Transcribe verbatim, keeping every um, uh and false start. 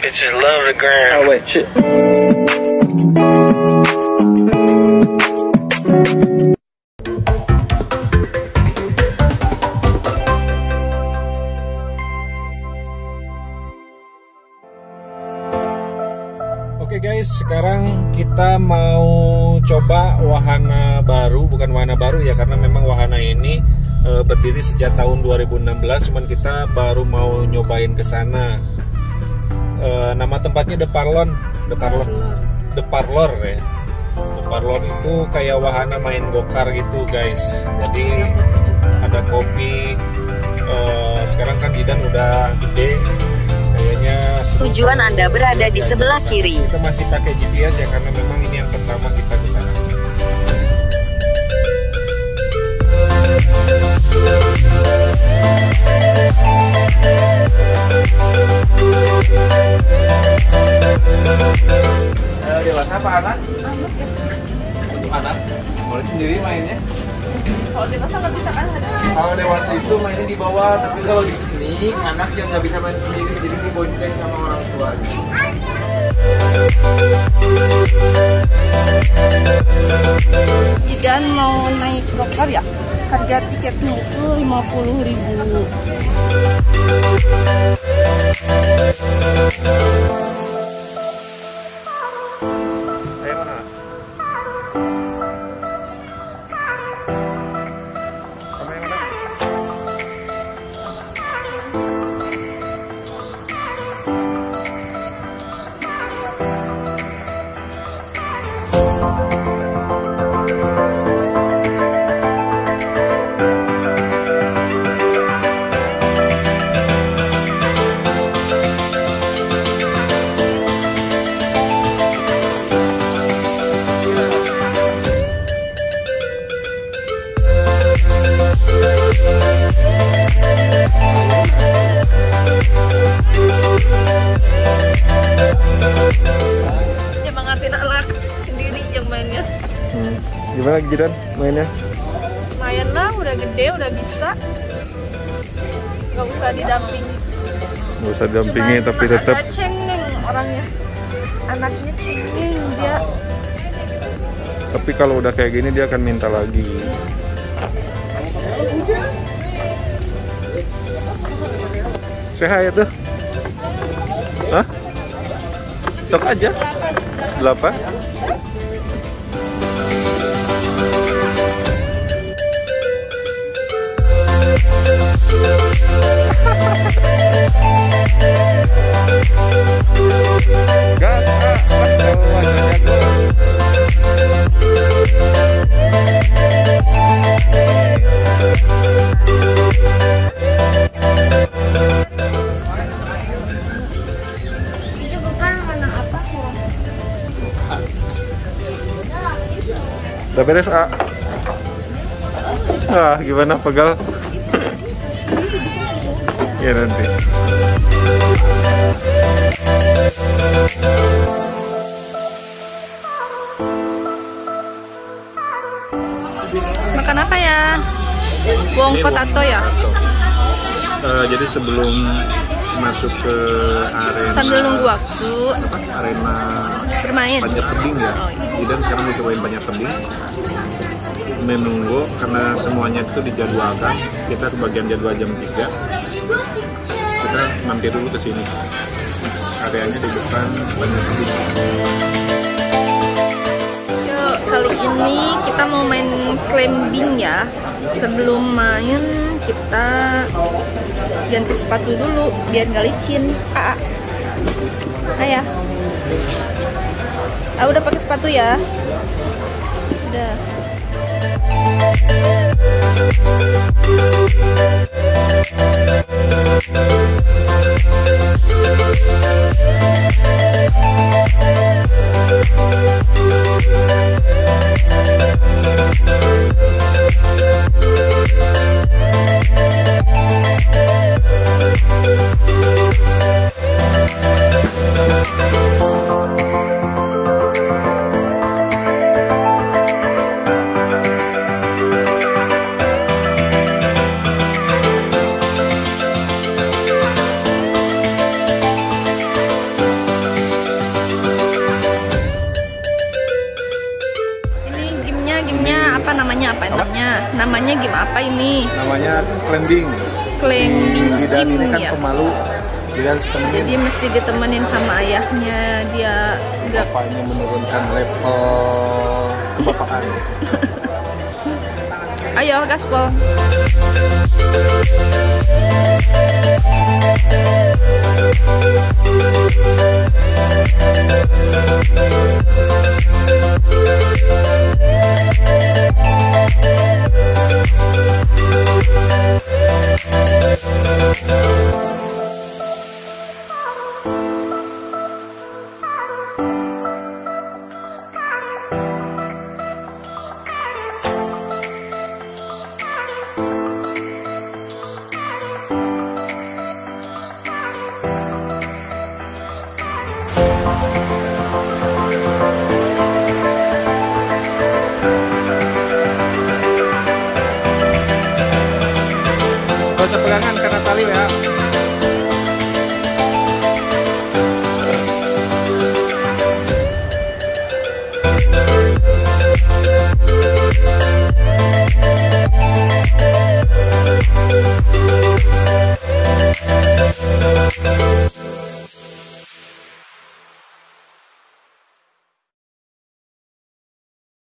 Bitches love the gram. Oh wait, shit. Oke guys, sekarang kita mau coba wahana baru, bukan wahana baru ya, karena memang wahana ini e, berdiri sejak tahun dua ribu enam belas, cuman kita baru mau nyobain ke sana. E, nama tempatnya The Parlor, The Parlor, The Parlor ya. The Parlor itu kayak wahana main gokar gitu guys. Jadi ada kopi. E, sekarang kan Jidan udah gede. Kayaknya tujuan Anda berada di sebelah kiri. Kita masih pakai G P S ya, karena memang ini yang pertama kita ke sana. Uh, dewasa apa anak? Anak ya. Untuk anak, boleh sendiri mainnya. Kalau dewasa nggak bisa kan? Kalau dewasa itu mainnya di bawah, tapi kalau di sini anak yang nggak bisa main sendiri, jadi dibonceng sama orang tua. Jidan mau naik gokar ya? Harga tiketnya itu lima puluh ribu. Nyemangatin anak sendiri yang mainnya. Hmm. Gimana Jidan mainnya? Lumayan lah, udah gede, udah bisa. Gak usah didampingi. Gak usah didampingi, Cuman tapi tetap. agak cengeng orangnya. Anaknya cengeng dia. Tapi kalau udah kayak gini dia akan minta lagi. Sehat ya tuh? Hah? Sok aja. Delapan. Gas, ah, ah, jago. Udah beres, A? Ah, gimana pegal? Ya nanti. Makan apa ya? Wong potato ya? Uh, jadi sebelum masuk ke arena, Sambil nunggu waktu apa, arena bermain. panjat tebing ya. Oh, iya. Jadi sekarang mau cobain panjat tebing. Menunggu karena semuanya itu dijadwalkan. Kita kebagian jadwal jam tiga. Kita mampir dulu ke sini. Areanya di depan panjat tebing. Yuk, kali ini kita mau main climbing ya. Sebelum main kita ganti sepatu dulu biar nggak licin. Ah, ah ya. Ah, udah pakai sepatu ya. Udah. apa ini? Namanya climbing. Climbing Si Zidan ini kan ya. pemalu, dia harus temenin. Jadi mesti ditemenin sama ayahnya, dia nggak. Bapaknya menurunkan level kebapaan. Ayo gaspol. Gak usah pegangan karena tali ya.